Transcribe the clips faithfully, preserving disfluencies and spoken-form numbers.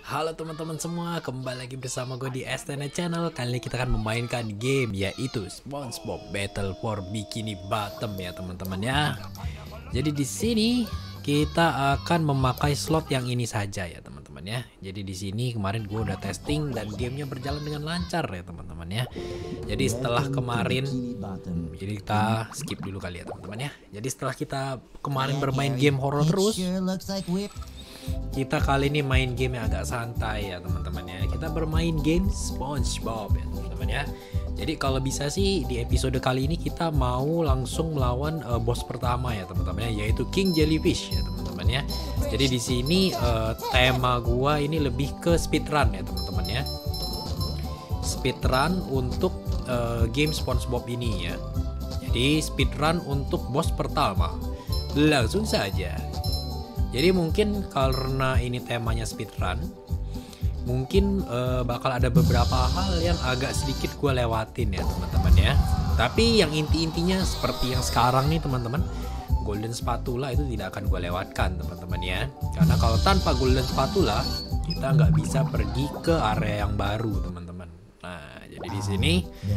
Halo teman-teman semua, kembali lagi bersama gue di S T N Channel. Kali ini kita akan memainkan game yaitu SpongeBob Battle for Bikini Bottom ya teman-teman ya. Jadi di sini kita akan memakai slot yang ini saja ya teman-teman ya. Jadi di sini kemarin gue udah testing dan gamenya berjalan dengan lancar ya teman-teman ya. Jadi setelah kemarin, jadi kita skip dulu kali ya teman-teman ya. Jadi setelah kita kemarin bermain game horror terus, kita kali ini main game yang agak santai ya teman-teman ya. Kita bermain game SpongeBob ya teman-teman ya. Jadi kalau bisa sih di episode kali ini kita mau langsung melawan uh, bos pertama ya teman-teman ya, yaitu King Jellyfish ya teman-teman ya. Jadi di sini uh, tema gua ini lebih ke speedrun ya teman-teman ya. Speedrun untuk uh, game SpongeBob ini ya. Jadi speedrun untuk bos pertama. Langsung saja. Jadi mungkin karena ini temanya speedrun, mungkin uh, bakal ada beberapa hal yang agak sedikit gue lewatin ya teman-teman ya. Tapi yang inti-intinya seperti yang sekarang nih teman-teman, golden spatula itu tidak akan gue lewatkan teman-teman ya. Karena kalau tanpa golden spatula kita nggak bisa pergi ke area yang baru teman-teman. Nah jadi di sini.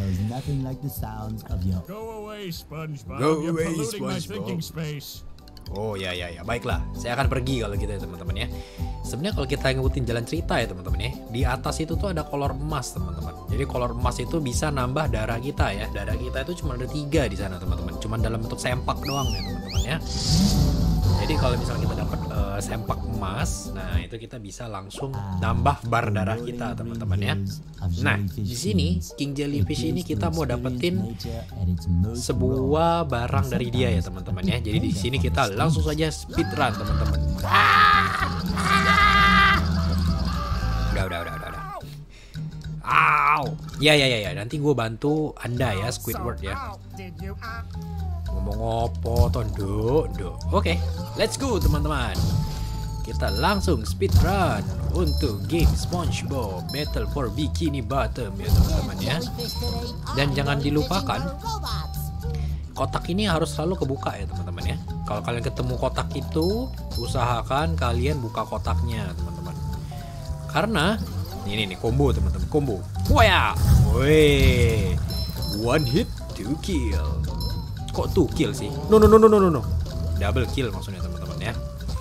Go away, SpongeBob. Go You're away, polluting my SpongeBob. thinking space. Oh ya ya ya, baiklah. Saya akan pergi kalau gitu ya teman-teman ya. Sebenarnya kalau kita ngikutin jalan cerita ya teman-teman ya, di atas itu tuh ada kolor emas teman-teman. Jadi kolor emas itu bisa nambah darah kita ya. Darah kita itu cuma ada tiga di sana teman-teman. Cuma dalam bentuk sempak doang ya teman-teman ya. Jadi kalau misalnya kita dapat uh, sempak emas, nah itu kita bisa langsung nambah bar darah kita teman-teman ya. Nah di sini King Jellyfish ini kita mau dapetin sebuah barang dari dia ya teman-teman ya. Jadi di sini kita langsung saja speedrun teman-teman. Udah udah udah udah. udah. Aw, ya ya ya ya. Nanti gue bantu anda ya Squidward ya. Ngomong opo tondo, do. Oke, let's go teman-teman. Kita langsung speedrun untuk game SpongeBob Battle for Bikini Bottom ya teman-teman ya. Dan jangan dilupakan, kotak ini harus selalu kebuka ya teman-teman ya. Kalau kalian ketemu kotak itu, usahakan kalian buka kotaknya teman-teman. Karena ini nih combo teman-teman, combo. Wah ya, weh, one hit two kill. Kok two kill sih? No no no no no no no. Double kill maksudnya teman-teman ya.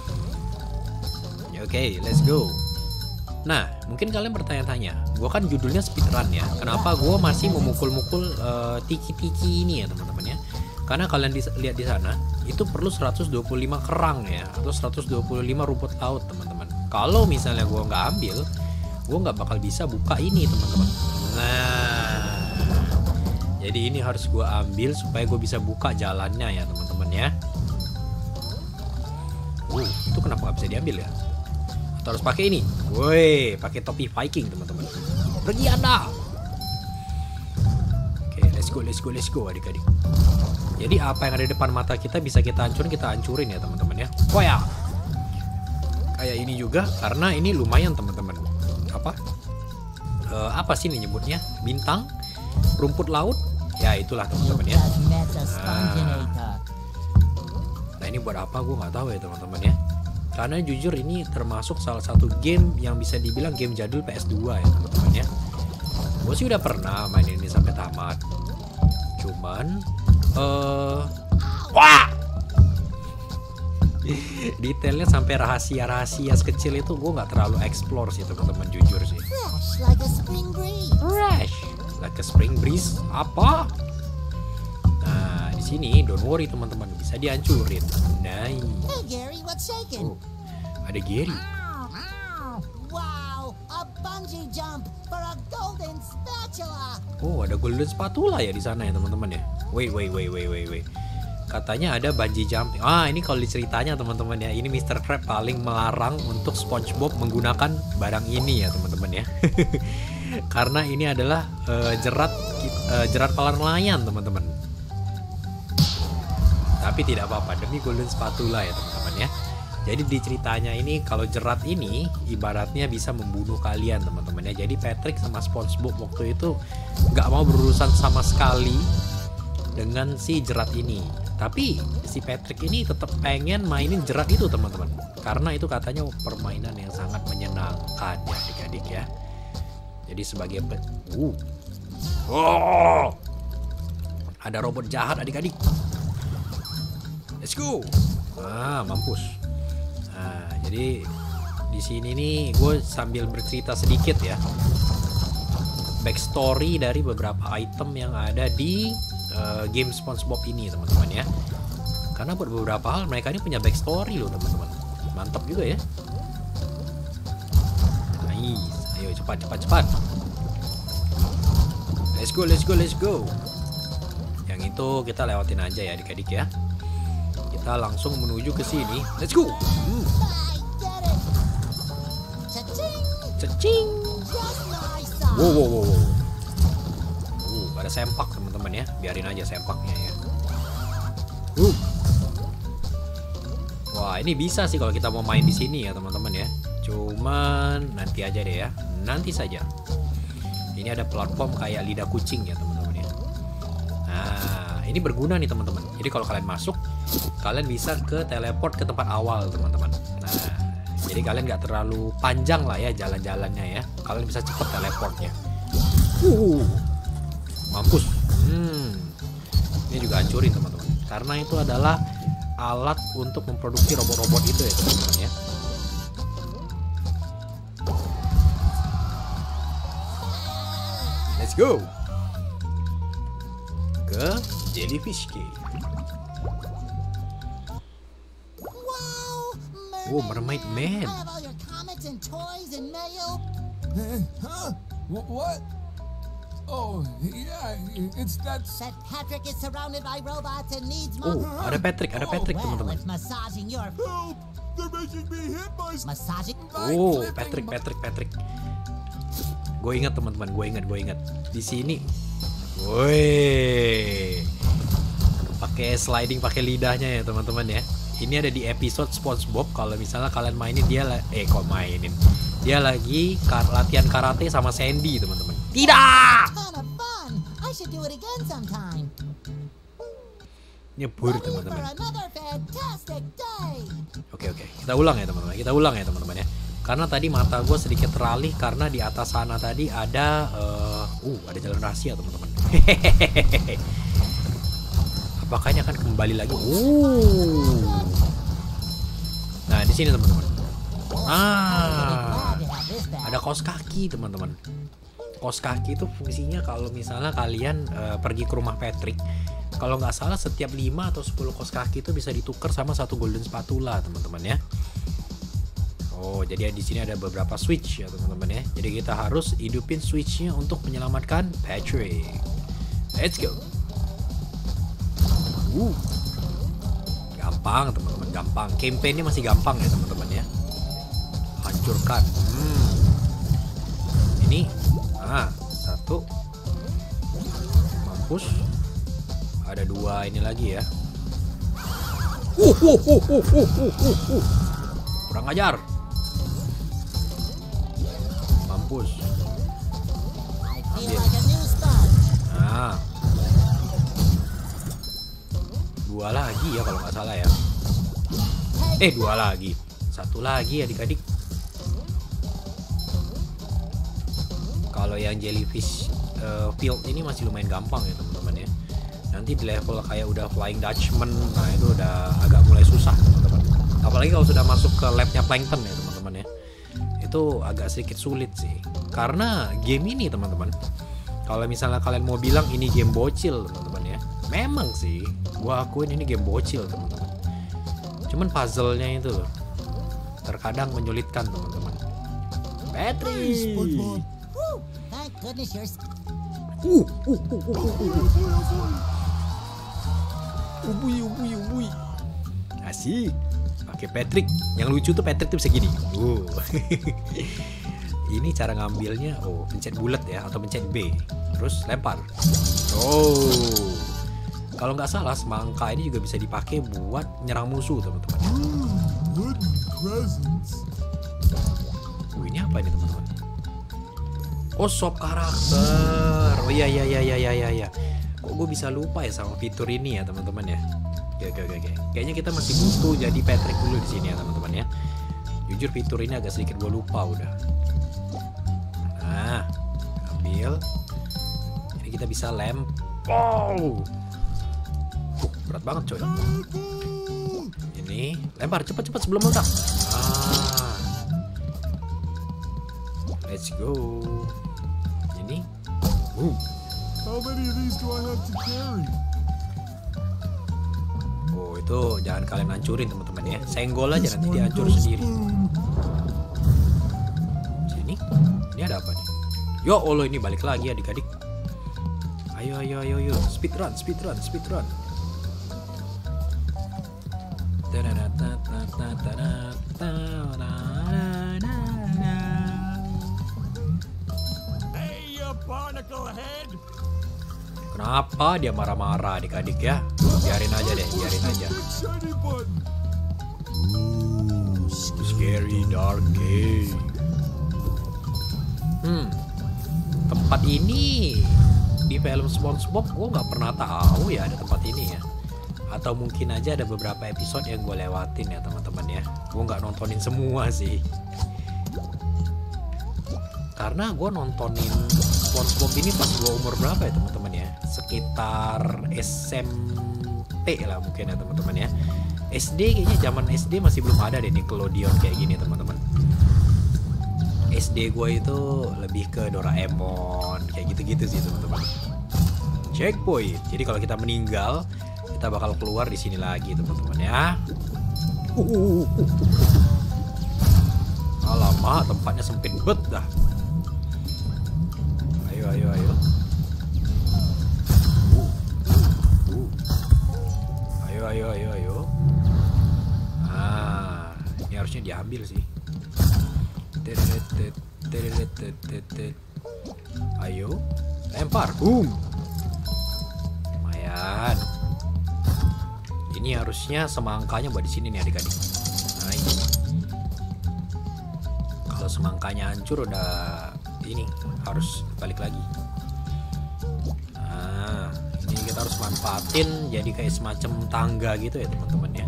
Oke, okay, let's go. Nah, mungkin kalian bertanya-tanya, gue kan judulnya speedrun ya. Kenapa gue masih memukul-mukul uh, tiki-tiki ini ya teman-teman ya? Karena kalian lihat di sana, itu perlu seratus dua puluh lima kerang ya, atau seratus dua puluh lima rumput laut teman-teman. Kalau misalnya gue nggak ambil, gue nggak bakal bisa buka ini teman-teman. Nah. Jadi ini harus gue ambil supaya gue bisa buka jalannya ya teman-teman ya. Uh, itu kenapa gak bisa diambil ya? Atau harus pakai ini? Woi, pakai topi Viking teman-teman. Pergi anda. Oke, okay, let's go, let's go, let's go adik-adik. Jadi apa yang ada di depan mata kita bisa kita hancurin, kita hancurin ya teman-teman ya. Wah ya. Kayak ini juga karena ini lumayan teman-teman. Apa? Uh, apa sih ini nyebutnya? Bintang, rumput laut. Ya itulah teman-teman ya. Nah, nah ini buat apa gue nggak tahu ya teman-teman ya. Karena jujur ini termasuk salah satu game yang bisa dibilang game jadul P S dua ya teman-teman ya. Gue sih udah pernah main ini sampai tamat. Cuman, uh, wah, detailnya sampai rahasia-rahasia sekecil itu gue nggak terlalu explore sih teman-teman, jujur sih. Fresh like a spring breeze. Fresh. Like a spring breeze apa? Nah di sini don't worry teman-teman, bisa dihancurin. Nice. Hey Gary, what's shaking? Oh, ada Gary. Wow, a bungee jump for a golden spatula. Oh ada golden spatula ya di sana ya teman-teman ya. Wait wait wait wait wait wait. Katanya ada bungee jumping. Ah ini kalau diceritanya teman-teman ya, ini mister Krab paling melarang untuk SpongeBob menggunakan barang ini ya teman-teman ya. Karena ini adalah uh, jerat uh, jerat kepala nelayan teman-teman. Tapi tidak apa-apa demi golden spatula ya teman-teman ya. Jadi di ceritanya ini kalau jerat ini ibaratnya bisa membunuh kalian teman-teman ya. Jadi Patrick sama SpongeBob waktu itu nggak mau berurusan sama sekali dengan si jerat ini. Tapi si Patrick ini tetap pengen mainin jerat itu teman-teman. Karena itu katanya permainan yang sangat menyenangkan ya. adik-adik ya. Jadi sebagai pe- uh. Oh. Ada robot jahat adik-adik. Let's go. Ah, mampus. Nah, jadi di sini nih gue sambil bercerita sedikit ya. Backstory dari beberapa item yang ada di uh, game SpongeBob ini teman-teman ya. Karena buat beberapa hal mereka ini punya backstory loh teman-teman. Mantap juga ya. Nice. Ayo cepat cepat cepat. Let's go let's go let's go. Yang itu kita lewatin aja ya adik-adik ya. Kita langsung menuju ke sini. Let's go. Hmm. Cacing. Wow wow wow. wow. Uh, ada sempak teman-teman ya. Biarin aja sempaknya ya. Uh. Wah, ini bisa sih kalau kita mau main di sini ya teman-teman ya. Cuman nanti aja deh ya. Nanti saja. Ini ada platform kayak lidah kucing ya teman-teman ya. Nah, ini berguna nih teman-teman. Jadi kalau kalian masuk, kalian bisa ke teleport ke tempat awal teman-teman. Nah, jadi kalian nggak terlalu panjang lah ya jalan-jalannya ya. Kalian bisa cepet teleportnya. Uh, mampus. Hmm, ini juga hancurin teman-teman. Karena itu adalah alat untuk memproduksi robot-robot itu ya teman-teman ya. Let's go. Ke Jellyfish Cave. Oh, Mermaid Man. I have all your comics and toys and mail. Huh? Wh- What? Oh, yeah, it's that. That Patrick is surrounded by robots and needs Oh, more. ada Patrick, ada Patrick well, teman-teman. it's massaging your Help! They're making me hit my. massaging. Oh, Patrick, Patrick, Patrick. Gue ingat teman-teman, gue ingat, gue ingat. Di sini, woi, pakai sliding, pakai lidahnya ya teman-teman ya. Ini ada di episode SpongeBob. Kalau misalnya kalian mainin dia, la- eh kok mainin? Dia lagi kar- latihan karate sama Sandy teman-teman. Tidak. Ton of fun. I should do it again sometime. Nyebur Ready for teman-teman. another fantastic day. Oke oke, kita ulang ya teman-teman. Kita ulang ya teman-teman ya. Karena tadi mata gue sedikit teralih karena di atas sana tadi ada, uh, uh ada jalan rahasia teman-teman. Apakah ini akan kembali lagi? Uh. Nah di sini teman-teman. Ah, ada kaos kaki teman-teman. Kaos kaki itu fungsinya kalau misalnya kalian uh, pergi ke rumah Patrick. Kalau nggak salah setiap lima atau sepuluh kaos kaki itu bisa ditukar sama satu golden spatula teman-teman ya. Oh, jadi di sini ada beberapa switch ya teman-teman ya. Jadi kita harus hidupin switchnya untuk menyelamatkan Patrick. Let's go. Uh, gampang teman-teman, gampang. Campaign-nya masih gampang ya teman-teman ya. Hancurkan. Hmm. Ini, ah, satu. Mampus. Ada dua ini lagi ya. Uh, uh, uh, uh, uh, uh, uh, uh. Kurang ajar. Mampus. I feel like a new sponge. Nah, dua lagi ya kalau nggak salah ya. Eh dua lagi, satu lagi adik-adik. Kalau yang jellyfish uh, field ini masih lumayan gampang ya teman-teman ya. Nanti di level kayak udah Flying Dutchman, nah itu udah agak mulai susah teman-teman. Apalagi kalau sudah masuk ke labnya Plankton ya teman-teman ya. Itu agak sedikit sulit sih. Karena game ini teman-teman, kalau misalnya kalian mau bilang ini game bocil teman-teman ya, memang sih gua akuin ini game bocil teman-teman. Cuman puzzle-nya itu loh terkadang menyulitkan teman-teman. Patrick. Woo! Thank goodness you're. Uh, uh, uh, uh, uh, uh. Ubui, ubui, ubui. Asik. Pakai Patrick. Yang lucu tuh Patrick tuh bisa gini. Uh. Ini cara ngambilnya. Oh, pencet bulat ya atau pencet B. Terus lempar. Oh. Kalau nggak salah semangka ini juga bisa dipakai buat nyerang musuh teman-teman. Wooden presents. Uh, ini apa ini teman-teman? Oh, shop karakter. Oh iya iya iya iya iya iya. Kok gue bisa lupa ya sama fitur ini ya teman-teman ya. Oke oke oke. Kayaknya kita masih butuh jadi Patrick dulu di sini ya teman-teman ya. Jujur fitur ini agak sedikit gue lupa udah. Nah, ambil. Ini kita bisa lempar. Uh, berat banget coy. Ini lempar cepat-cepat sebelum meledak. Ah, let's go. Ini. Uh. How many of these do I have to carry? Oh, itu jangan kalian hancurin teman-teman ya. Senggol aja nanti dia hancur sendiri. Sini. Ini ada apa nih? Yo Allah, ini balik lagi adik-adik. Ayo ayo ayo ayo. Speed run, speed run, speed run. Hey, you barnacle head! Kenapa dia marah-marah adik-adik ya? Biarin aja deh, biarin aja. Big shiny button! Ooh, scary dark game. Hmm, tempat ini di film SpongeBob gue nggak pernah tahu ya ada tempat ini ya. Atau mungkin aja ada beberapa episode yang gue lewatin ya teman-teman ya. Gue nggak nontonin semua sih. Karena gue nontonin SpongeBob ini pas gue umur berapa ya teman-teman ya? Sekitar S M P lah mungkin ya teman-teman ya. S D kayaknya zaman S D masih belum ada deh Nickelodeon kayak gini teman-teman. S D gue itu lebih ke Doraemon kayak gitu-gitu sih teman-teman. Checkpoint. Jadi kalau kita meninggal kita bakal keluar di sini lagi teman-teman ya. Uh, uh, uh, uh. Alamak, tempatnya sempit bet dah. Ayo ayo ayo. Uh, uh. Ayo ayo ayo ayo. Ah, ini harusnya diambil sih. Ayo, lempar, boom. Lumayan. Ini harusnya semangkanya buat di sini nih adik-adik. Nice. Kalau semangkanya hancur udah ini harus balik lagi. Nah, ini kita harus manfaatin jadi kayak semacam tangga gitu ya teman-teman ya.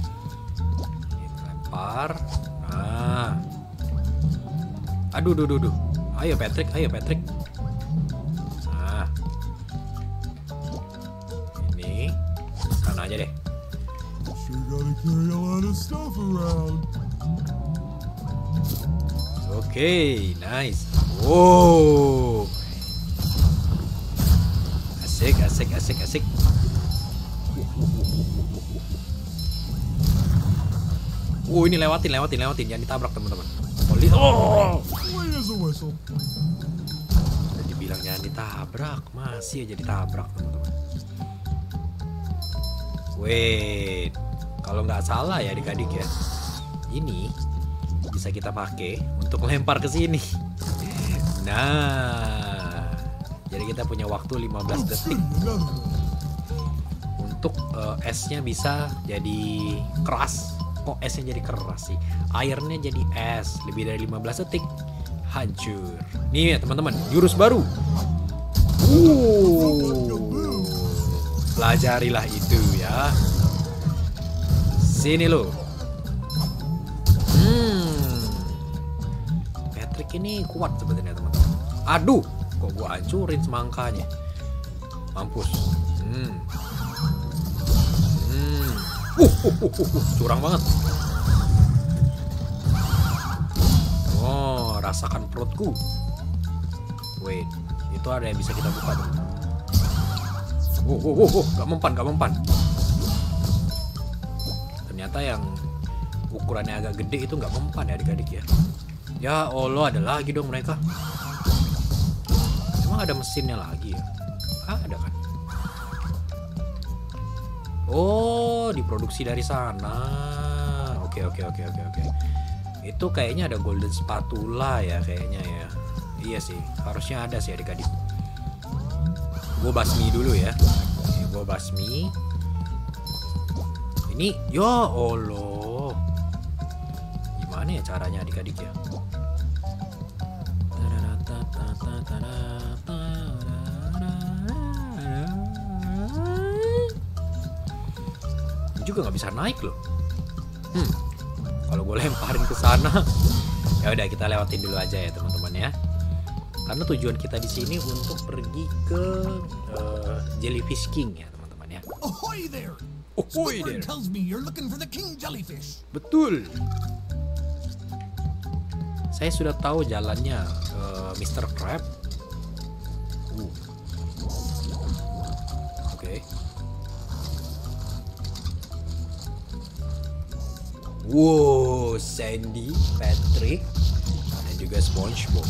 Lempar. Nah. Aduh, duh, duh, duh. Ayo Patrick, ayo Patrick. Nah. Ini sana aja deh. Sure gotta carry a lot of stuff around. Oke, okay, nice. Wow. Asik, asik, asik, asik. Oh, ini lewatin, lewatin, lewatin. Jangan ditabrak teman-teman. Oh. Clean as a whistle. Udah dibilang jangan ditabrak, masih aja ditabrak teman-teman. Wait, kalau nggak salah ya adik-adik ya, ini bisa kita pakai untuk lempar ke sini. Nah, jadi kita punya waktu lima belas detik Another one. untuk uh, esnya bisa jadi keras. Kok esnya jadi keras sih? Airnya jadi es. Lebih dari lima belas detik hancur. Nih ya teman-teman, jurus baru. Uh, pelajarilah itu ya. Sini lo. Hmm, Patrick ini kuat sebenarnya teman-teman. Aduh, kok gua hancurin semangkanya. Mampus. Hmm. Hmm. Uh, uh, uh, uh, uh, curang banget. Oh, rasakan perutku. Wait, itu ada yang bisa kita buka tuh. Oh, oh, oh, oh, gak mempan, gak mempan. Ternyata yang ukurannya agak gede itu gak mempan ya adik-adik ya. Ya Allah, ada lagi dong mereka. Emang ada mesinnya lagi ya? Ah, ada kan? Oh, diproduksi dari sana. Oke, oke, oke, oke, oke. Itu kayaknya ada golden spatula ya kayaknya ya. Iya sih, harusnya ada sih adik-adik. Gue basmi dulu ya. Gue basmi. Ini, ya Allah. Gimana ya caranya adik-adik ya? Juga nggak bisa naik loh. Hmm. Kalau gue lemparin ke sana, ya udah kita lewatin dulu aja ya teman-teman ya. Karena tujuan kita di sini untuk pergi ke uh, Jellyfish King ya teman-teman ya. Ahoy there! Ahoy Squidward there. tells me you're looking for the king jellyfish. Betul. Saya sudah tahu jalannya ke mister Crab. Uh. Oke. Okay. Wow, Sandy, Patrick, dan juga SpongeBob.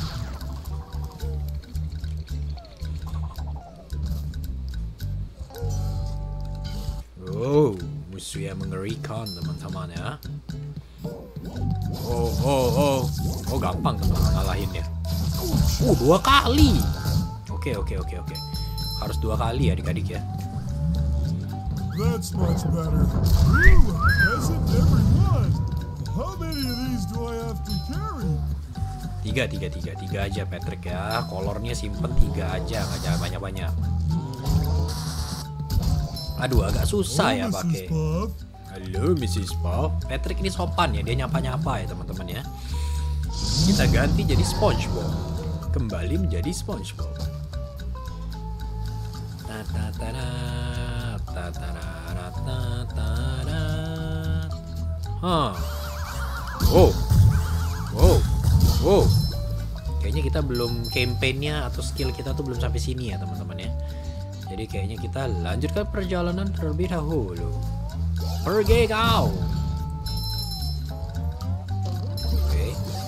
Wow, musuh yang mengerikan teman-teman ya. Oh, oh, oh, oh gampang teman-teman ngalahinnya. Uh, dua kali. Oke, oke, oke, oke. Harus dua kali ya adik-adik ya. That's much better. Ooh, hasn't everyone? How many of these do I have to carry? Tiga, tiga, tiga, tiga aja Patrick ya. Kolornya simpen tiga aja, nggak jangan banyak-banyak. Aduh, agak susah ya Hello, pakai. Missus Puff. Halo missus Puff. Patrick ini sopan ya, dia nyapa-nyapa ya teman-teman ya. Kita ganti jadi SpongeBob. Kembali menjadi SpongeBob. Ta-ta-ta-da, ta-ta-da-da-ta-ta-da. Hah. Wow. Wow. Wow. Kayaknya kita belum campaign-nya atau skill kita tuh belum sampai sini ya teman-teman ya. Jadi kayaknya kita lanjutkan perjalanan terlebih dahulu. Pergi kau. Oke.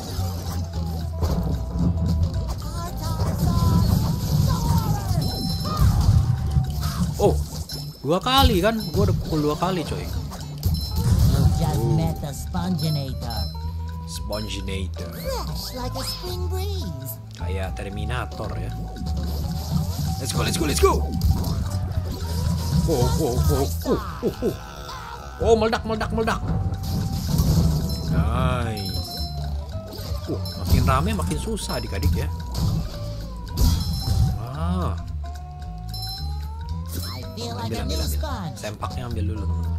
Oh, dua kali kan? Gua udah pukul dua kali coy. You just met the Sponginator. Sponginator. Fresh like a spring breeze. Kayak Terminator ya. Let's go, let's go, let's go. Oh, oh, oh, oh, oh, oh. Oh, meledak, meledak, meledak. Nice. Uh, makin rame, makin susah adik-adik ya. Ah. I feel like Ambil, a ambil, new ambil. sponge. Sempaknya ambil dulu teman-teman.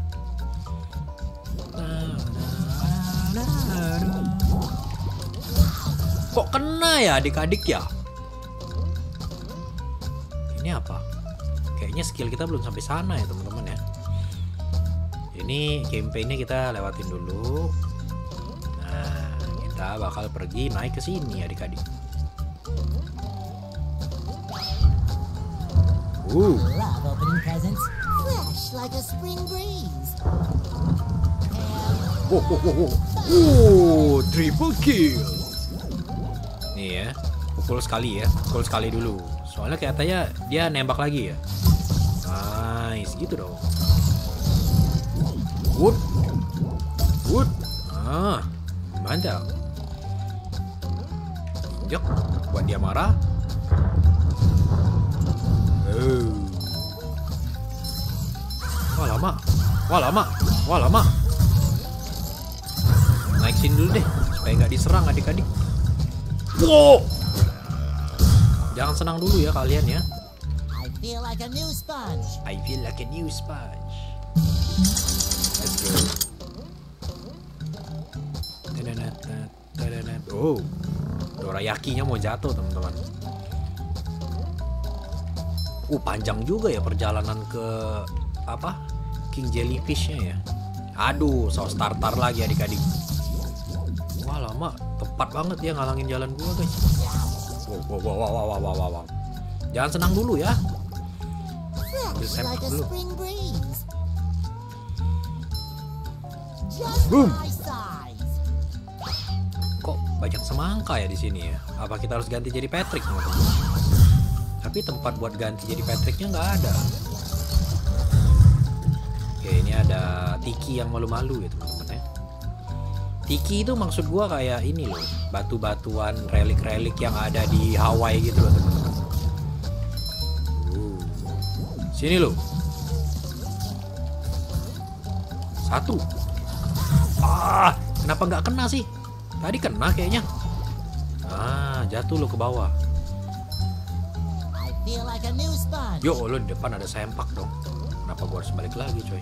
Kok kena ya adik-adik ya? Ini apa? Kayaknya skill kita belum sampai sana ya teman-teman ya. Ini campaign-nya kita lewatin dulu. Nah, kita bakal pergi naik ke sini adik-adik. Uh. Love opening presents. Fresh like a spring breeze. Wow, wow, wow, wow. Uh, triple kill. Nih ya, pukul sekali ya, pukul sekali dulu. Soalnya katanya dia nembak lagi ya. Nice, gitu dong. Wood, wood, ah, mantap. Jok, buat dia marah. Oh. Wah lama, wah lama, wah lama. Naik sini dulu deh, supaya nggak diserang adik-adik. Wow. Jangan senang dulu ya kalian ya. I feel like a new sponge. I feel like a new sponge. Let's go. Oh, dorayakinya mau jatuh teman-teman. Uh, panjang juga ya perjalanan ke apa? King Jellyfish-nya ya. Aduh, saus tartar lagi adik-adik. Wah lama, tepat banget dia ngalangin jalan gua guys. Wow, wow, wow, wow, wow, wow, wow, wow. Jangan senang dulu ya. Ambil Fresh sempak like a dulu. spring breeze. Just Boom. my size. Kok banyak semangka ya di sini ya? Apa kita harus ganti jadi Patrick teman-teman? Tapi tempat buat ganti jadi Patricknya nggak ada. Oke, ini ada Tiki yang malu-malu ya teman-teman ya. Tiki itu maksud gua kayak ini loh, batu-batuan relik-relik yang ada di Hawaii gitu loh teman-teman. Uh. Sini loh. Satu. Ah, kenapa nggak kena sih? Tadi kena kayaknya. Ah, jatuh lo ke bawah. I feel like a new sponge. Yo, lo di depan ada sempak dong. Kenapa gua harus balik lagi, coy?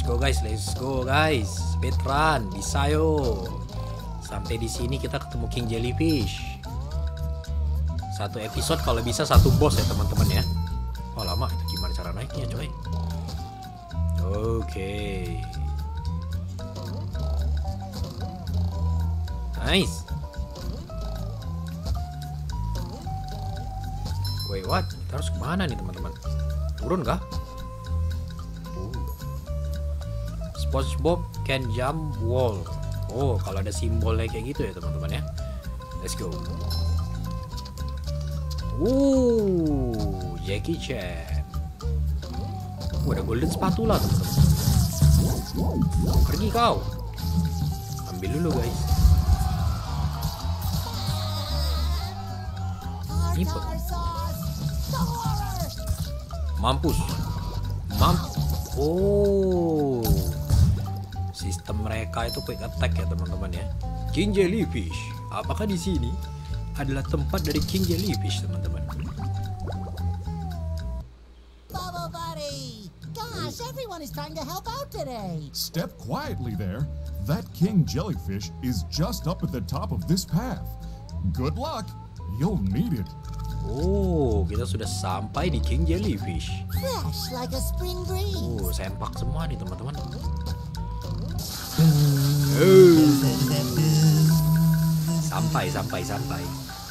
Let's go guys, let's go guys. Speedrun, bisa yo. Sampai di sini kita ketemu King Jellyfish. Satu episode kalau bisa satu boss ya teman-teman ya. Oh lama itu, gimana cara naiknya coy? Oke. Nice. Wait what? Kita harus kemana nih teman-teman? Turun kah? SpongeBob can jump wall. Oh, kalau ada simbolnya kayak gitu ya teman-teman ya. Let's go. Wuh, Jackie Chan. Oh, ada golden spatula teman-teman. Pergi kau. Ambil dulu guys. Ini mampus. Mamp. Oh. Sistem mereka itu quick attack ya teman-teman ya. King Jellyfish. Apakah di sini adalah tempat dari King Jellyfish teman-teman? Bubble Buddy! Gosh, everyone is trying to help out today. Step quietly there. That king jellyfish is just up at the top of this path. Good luck. You'll need it. Oh, kita sudah sampai di King Jellyfish. Fresh like a spring breeze. Oh, sempak semua nih teman-teman. Sampai, sampai, sampai.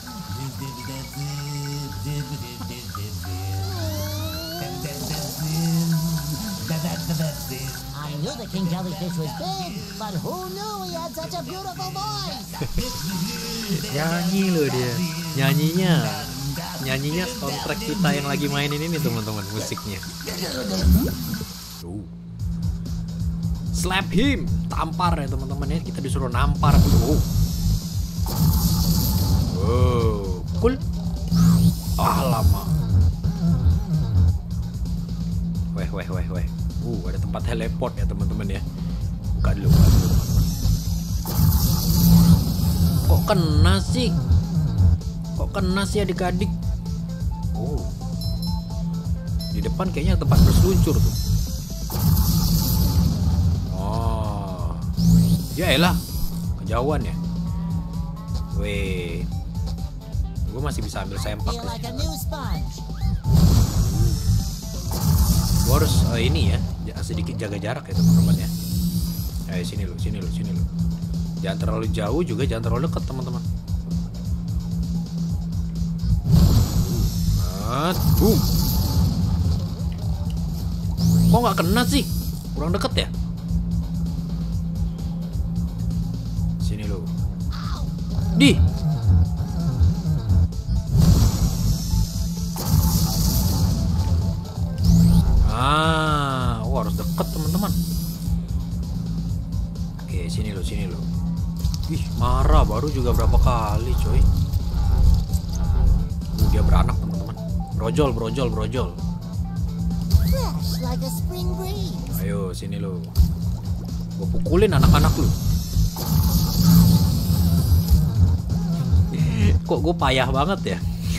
I knew the king jellyfish was big, but who knew he had such a beautiful voice? Nyanyi loh dia. Nyanyinya. Nyanyinya soundtrack kita yang lagi mainin ini teman-teman, musiknya. Uh. Slap him, tampar ya teman-teman ya. Kita disuruh nampar. Oh. Wow, cool. Ah lama. Weh weh weh weh. Uh, ada tempat teleport ya teman-teman ya. Buka dulu, buka dulu teman-teman. Kok kena sih? Kok kena sih adik-adik? Oh. Di depan kayaknya tempat berseluncur tuh. Oh. Ya elah. Kejauhan ya. Weh. Gue masih bisa ambil sempak. Feel like a new sponge. Gue harus uh, ini ya, sedikit jaga jarak ya teman-teman ya. Eh sini lu, sini lu, sini lu. Jangan terlalu jauh juga, jangan terlalu dekat teman-teman. Nah, boom. Kok nggak kena sih? Kurang deket ya? Sini lu. Di. Ah, oh, harus deket teman-teman. Oke, sini lo, sini lo. Ih, marah baru juga berapa kali, coy. Uh, dia beranak teman-teman. Brojol, brojol, brojol. Fresh like a spring breeze. Ayo, sini lo. Gue pukulin anak-anak lu. Kok gue payah banget ya?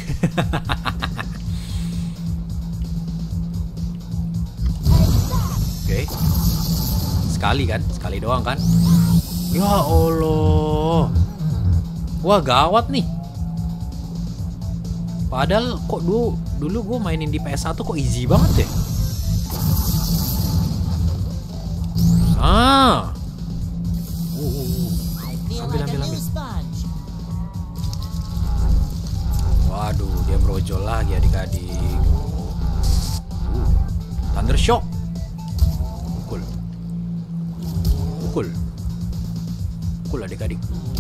Oke, sekali kan, sekali doang kan? Ya Allah, wah gawat nih. Padahal kok dulu dulu gue mainin di P S satu kok easy banget ya? Ah, uh, uh, uh. Ambil, ambil, ambil. Waduh, dia brojol lagi adik-adik. Uh, Thunder Shock. Pukul, pukul adik-adik.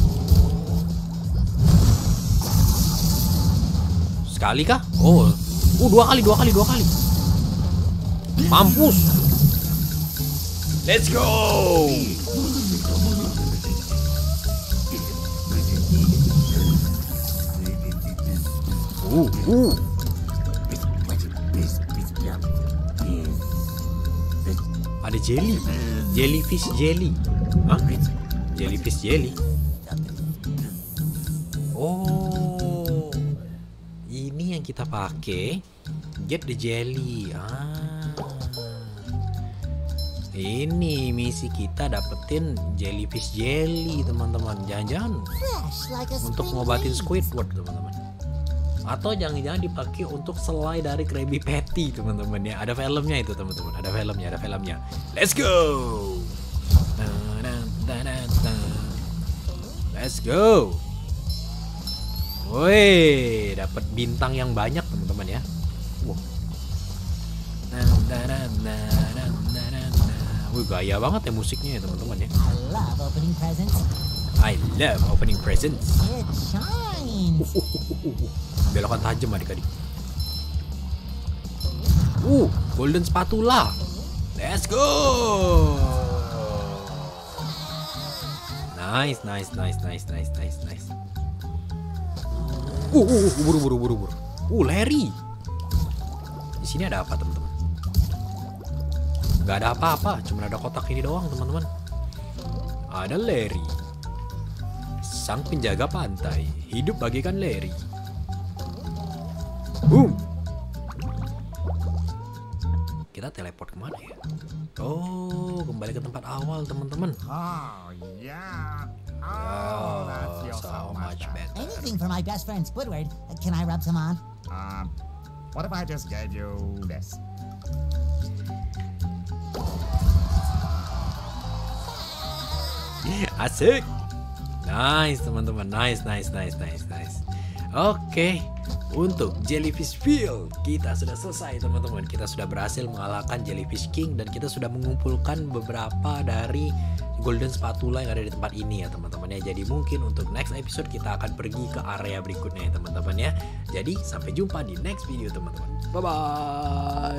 Sekali kah? Oh, uh dua kali, dua kali, dua kali. Mampus. Let's go. Uh, uh. Ada jelly, jellyfish jelly. Hah? Jellyfish jelly. Oh, ini yang kita pakai. Get the jelly. Ah, Ini misi kita dapetin jellyfish jelly teman-teman. Jangan-jangan Fresh like a untuk spring ngobatin breeze. Squidward teman-teman. Atau jangan-jangan dipakai untuk selai dari Krabby Patty teman-teman ya. Ada filmnya itu teman-teman. Ada filmnya, ada filmnya. Let's go. Let's go. Woi, dapat bintang yang banyak teman-teman ya. Wow. Wih, gaya banget ya musiknya ya teman-teman ya. I love opening presents. I love opening presents. It shines. Belokan tajam adik-adik. Uh, golden spatula. Let's go. Nice, nice, nice, nice, nice, nice, nice. Uh, uh, uh, buru, buru, buru, buru. Uh, Larry. Di sini ada apa teman-teman? Gak ada apa-apa, cuma ada kotak ini doang teman-teman. Ada Larry, sang penjaga pantai, hidup bagaikan Larry. Boom. Kita teleport kemana ya? Oh, kembali ke tempat awal teman-teman. Oh, yeah. Oh, that feels so much better. Anything for my best friend Squidward. Can I rub some on? Um, what if I just gave you this? Asik. Nice teman-teman. Nice, nice, nice, nice, nice. Oke, untuk Jellyfish Field kita sudah selesai teman-teman. Kita sudah berhasil mengalahkan Jellyfish King dan kita sudah mengumpulkan beberapa dari golden spatula yang ada di tempat ini ya teman-teman ya. Jadi mungkin untuk next episode kita akan pergi ke area berikutnya ya teman-teman ya. Jadi sampai jumpa di next video teman-teman. Bye bye.